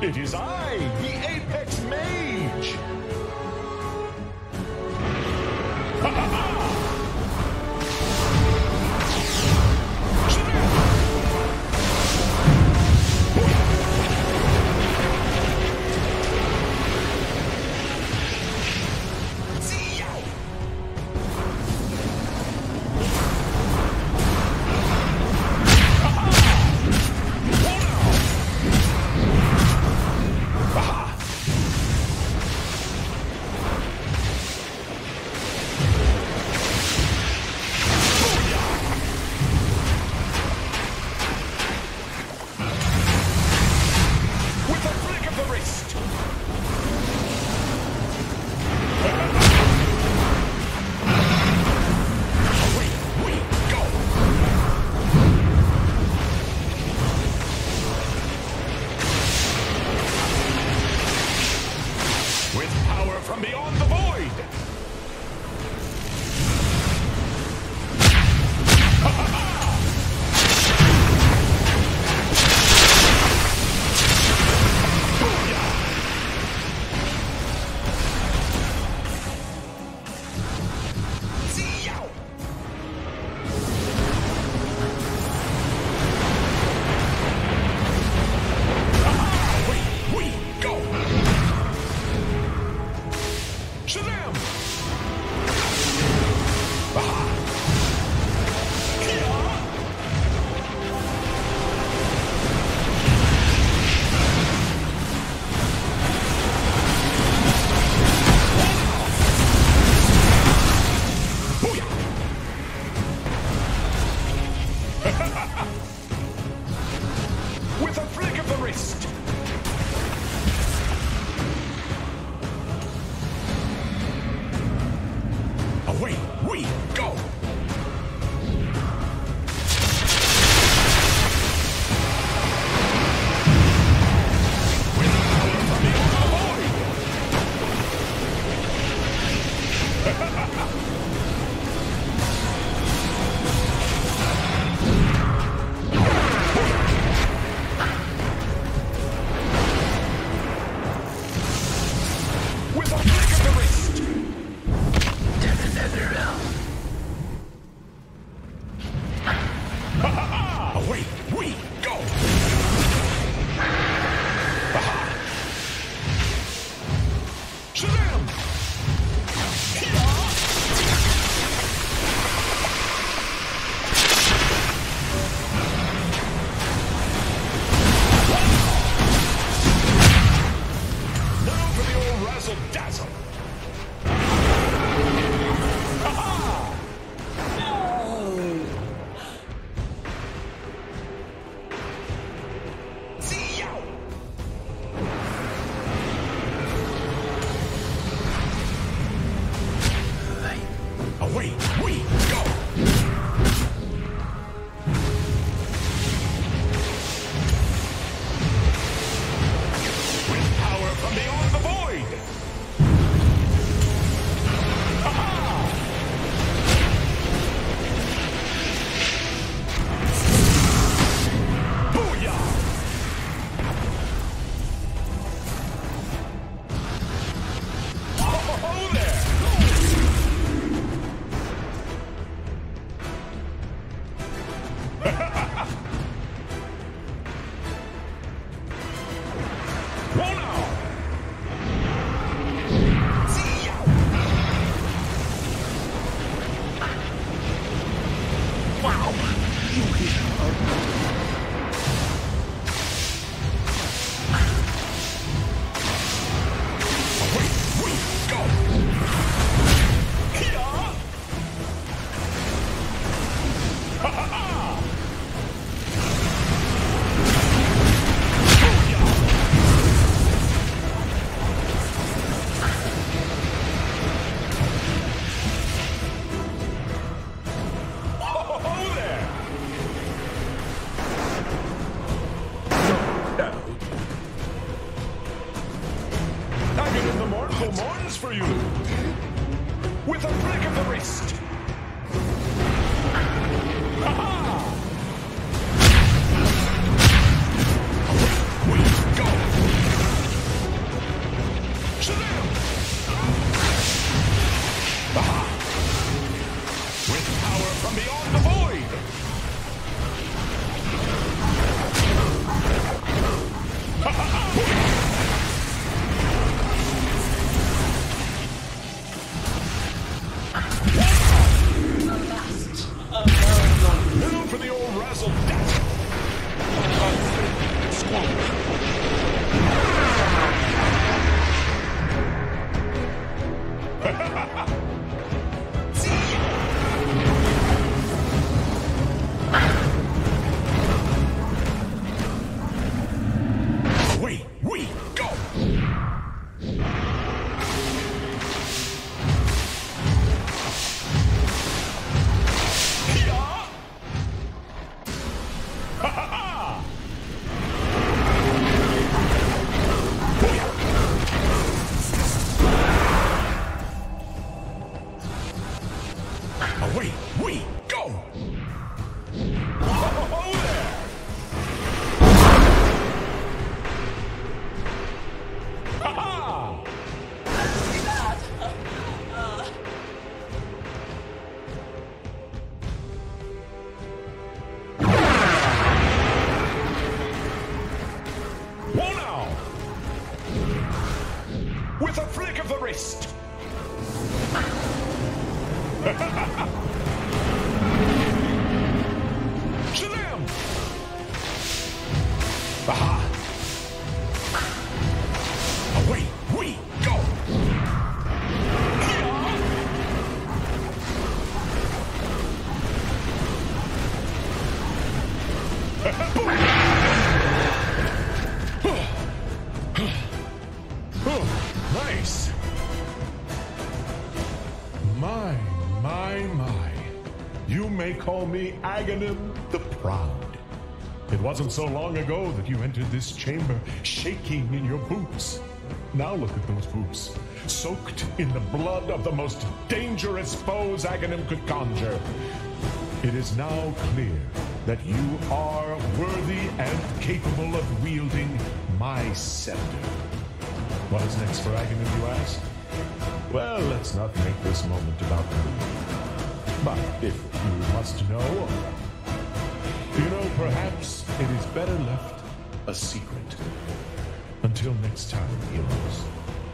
It is I, the Apex Mage! Ha ha ha! From beyond the void! With a flick of the wrist! Away we go! With power from beyond the void! With a flick of the wrist! To the nether realm. Ha ha ha! Away we go! Ha ha! Shazam! Now for the old razzle-dazzle! Away we go! With power from beyond the void! Ha-ha! Booyah! Oh there! Whoa now! See ya! Wow! You hit hard. Away we go! Here! Ha ha ha! Oh there! I've been in the mournful morns for you! With a flick of the wrist! Ha-ha! Away we go! Aha! With power from beyond the void! Ha ha ha! Known for the old razzle dazzle. Away we go. Away we go! Oh, there! Ha-ha! Whoa now! With a flick of the wrist! Shalom! Aha! Away we go! Nice! My. You may call me Aghanim the Proud. It wasn't so long ago that you entered this chamber shaking in your boots. Now look at those boots, soaked in the blood of the most dangerous foes Aghanim could conjure. It is now clear that you are worthy and capable of wielding my scepter. What is next for Aghanim, you ask? Well, let's not make this moment about me. But if you must know, perhaps it is better left a secret. Until next time, heroes.